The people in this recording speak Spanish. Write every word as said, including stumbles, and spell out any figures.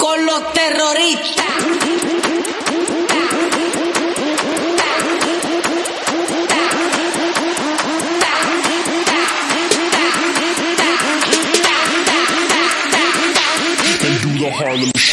con los terroristas. And do the Harlem Shake.